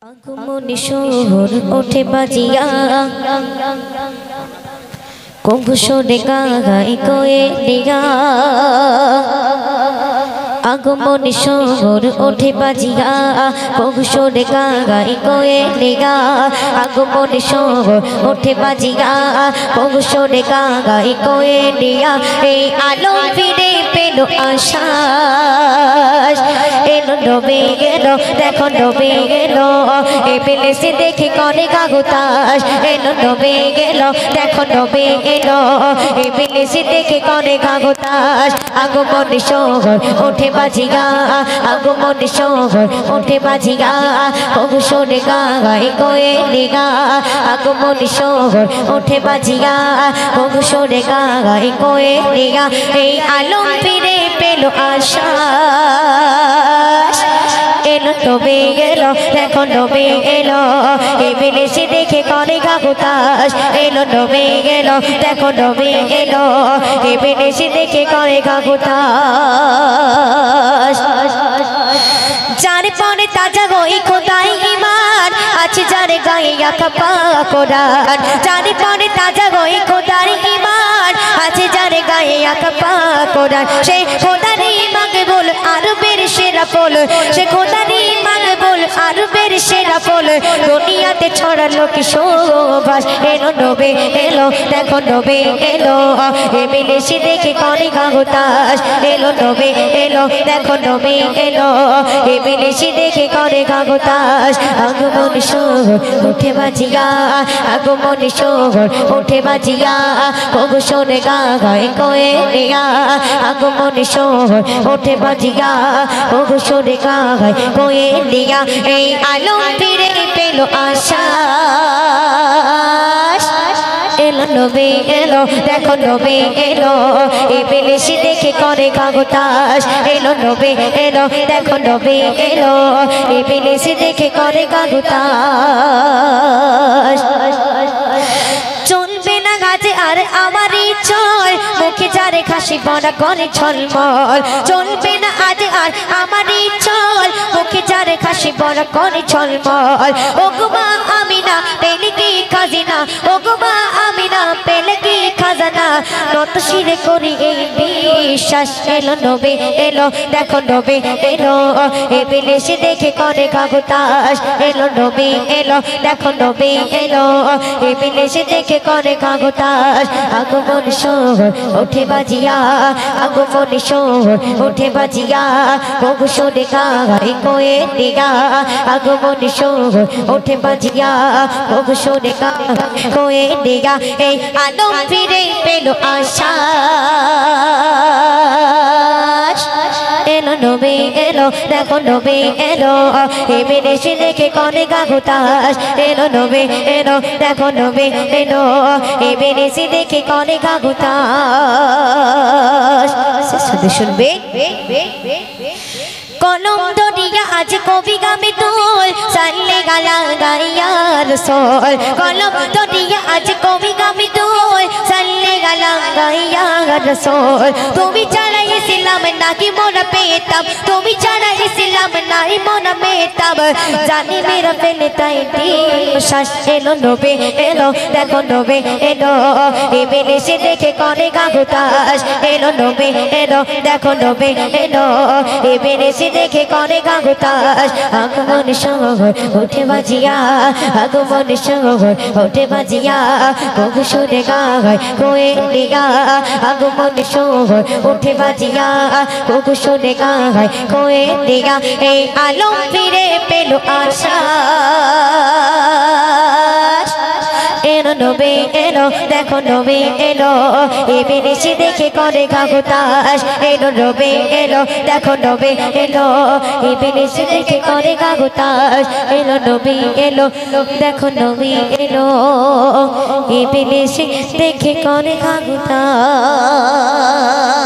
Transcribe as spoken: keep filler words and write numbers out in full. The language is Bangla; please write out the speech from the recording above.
আগমনী শোর ওঠে বাজিয়া কঙ্কুশরে গায় কয়ে নিয়া আগমনী শোর ওঠে বাজিয়া কঙ্কুশরে গায় কয়ে নিয়া আগমনী শোর ওঠে বাজিয়া কঙ্কুশরে গায় কয়ে নিয়া এই আলো ফিরে পেল আশাস এলো ডবে গেল দেখো ডবে গেল এ পেলেছে দেখে করে গাগুতাস এলো ডবে গেল দেখো ডবে এলো এ পেলেছে দেখে করে গাগুতাস আগমনী শহর ওঠে বাজিয়া আগমনী শহর ওঠে বাজিয়া কবুশরে গায় কয়ে নিগা আগমনী শহর ওঠে বাজিয়া কবুশরে গায় কয়ে নিগা এই আলম ফিরে পেল আশাস এলো তবে গেল দেখো ডবে এলো এ বিদেশি দেখে করে গাগুতাস এলো ডবে গেল দেখো ডবে এলো এ বিদেশি দেখে করে গাগুতাস যার পরে তাজা গই খোদাই ইমান আছে যার গায়ে আঁকা পাকোরান যার পরে তাজা গই খোদার ইমান আছে যার গায়ে আঁকা পাকোরান সে খোদারি মাগে বল আরবের সেরা ফল সে খোদারি মাগে বল আরবের সেরা ফল দুনিয়াতে ছড়ালো কি শোভাস এলো ডবে এলো দেখো ডবে এলো এ বিদেশি দেখে করে গাগুতাস এলো ডবে এলো দেখো ডবে এলো এ বিদেশি দেখে করে গাগুতাস আগমনী শহর উঠে বাজিয়া আগমনী শহর উঠে বাজিয়া কবুশরে গায় কয়ে নিয়া আগমনী শহর উঠে বাজিয়া কবুশরে গায় কয়ে নিয়া এই আলো ফিরে পেল আশাস এলো নবে এলো দেখো নবে এলো এ বিদেশি দেখে করে গাগুতাস এলো নবে এলো দেখো নবে এলো এ বিদেশি দেখে করে গাগুতাস চলবে না গাছে আর আমারই চল মুখে যারে খাসি বড়া করে ছলমল চলবে না আজ আর আমারই চল মুখে যারে খাসি বড়া করে ছলমল ও গোমা আমি না পেলে কি খাজিনা ও গোমা আমি না পেলে কি খাজানা নত শিরে করি এই বিশ্বাস এলো নবে এলো দেখো নবে এলো এ বিদেশি দেখে করে গাগুতাস এলো নবে এলো দেখো নবে এলো এ বিদেশি দেখে করে গাগুতাস আগমনী শহর ওঠে বাজিয়া আগমনী শহর ওঠে বাজিয়া কবুশরে গায় কয়ে নিগা আগমনী শহর ওঠে বাজিয়া কবুশরে গায় কয়ে নিগা এই আলো ফিরে পেল আশাস এলো নবে এলো দেখো নবে এলো এ বিদেশি দেখে করে গাগুতাস এলো নবে এলো দেখো নবে এলো এ বিদেশি দেখে করে গাগুতাস শুধু শুনবে কলম দরিয়া আজ কবি গামে তোল সাল্লে গালা গাইয়া রসোল কলম দরিয়া আজ কবি গামে তোল সাল্লে গালা গাইয়া রসোল তুমি ছাড়া ইসলাম নাকি মোরা পেতাম তুমি ছাড়া ইসলাম নাই মোরা পেতাম জানি মেরা ফেলে তাই শ্বাস এলো নবে এলো দেখো নবে এলো এ বিদেশি দেখে করে গাগুতাস এলো নবে এলো দেখো নবে এলো এ বিদেশি দেখে করে গাগুতাস আগমনী শহর ওঠে বাজিয়া আগমনী শহর ওঠে বাজিয়া কবুশরে গায় কয়ে নিগা আগমনী শহর ওঠে বাজিয়া কবুশরে গায় কয়ে নিগা এই আলম ফিরে পেল আশাস এলো নবে এলো দেখো নবে এলো এ বিদেশি দেখে করে গাগুতাস এলো নবে এলো দেখো নবে এলো এ বিদেশি দেখে করে গাগুতাস এলো নবে এলো দেখো নবে এলো এ বিদেশি দেখে করে গাগুতাস।